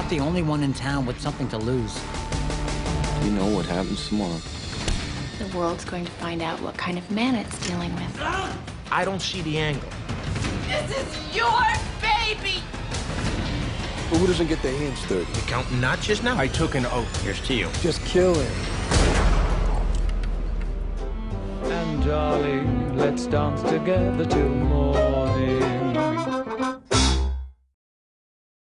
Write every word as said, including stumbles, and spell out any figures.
not the only one in town with something to lose. You know what happens tomorrow. The world's going to find out what kind of man it's dealing with. I don't see the angle. This is your baby! But who doesn't get their hands dirty? You're counting notches now? I took an oath. Here's to you. Just kill him. And darling, let's dance together till morning.